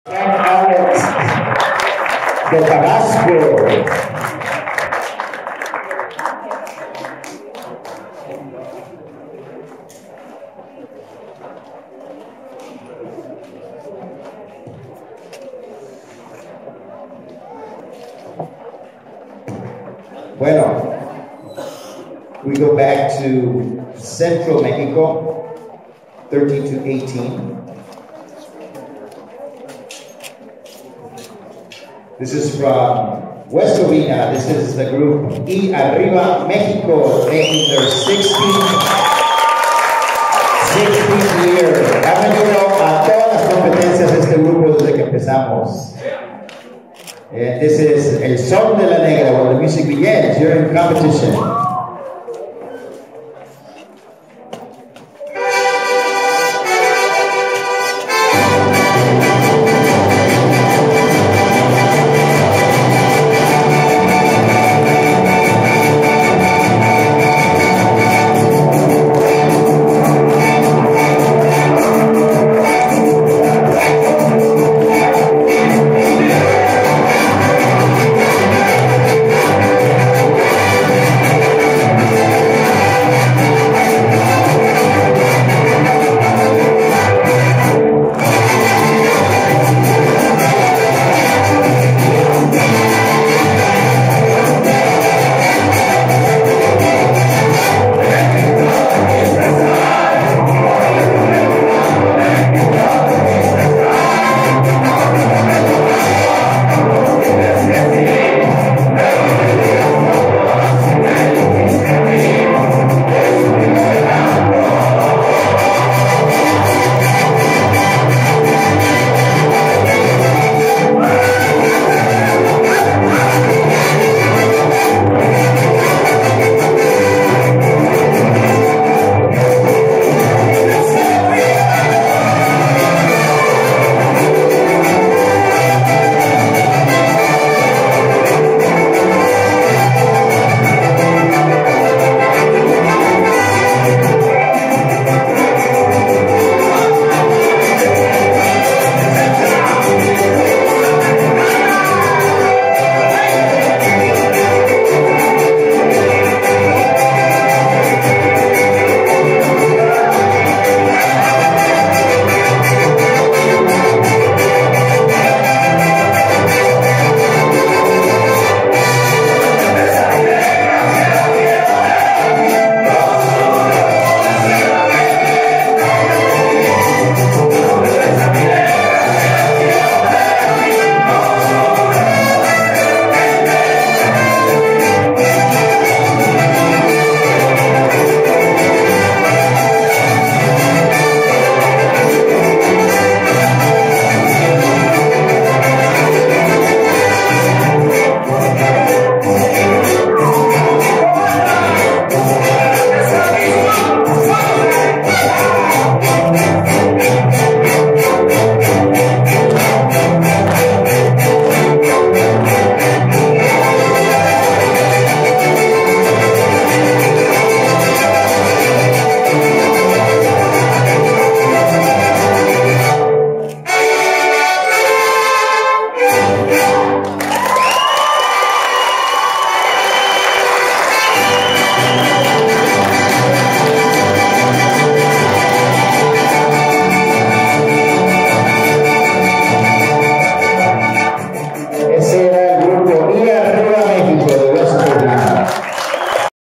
Alex de Tabasco. Bueno, we go back to Central Mexico, 13 to 18. This is from West Ovina. This is the group Y Arriba Mexico, making their 16th year. Ha venido a todas las competencias de este grupo desde que empezamos. This is El Son de la Negra, where the music begins. You're in competition.